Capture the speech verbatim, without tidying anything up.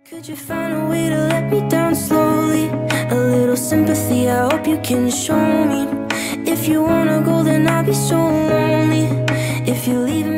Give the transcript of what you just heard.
Could you find a way to let me down slowly? A little sympathy, I hope you can show me. If you wanna go, then I'll be so lonely. If you leave me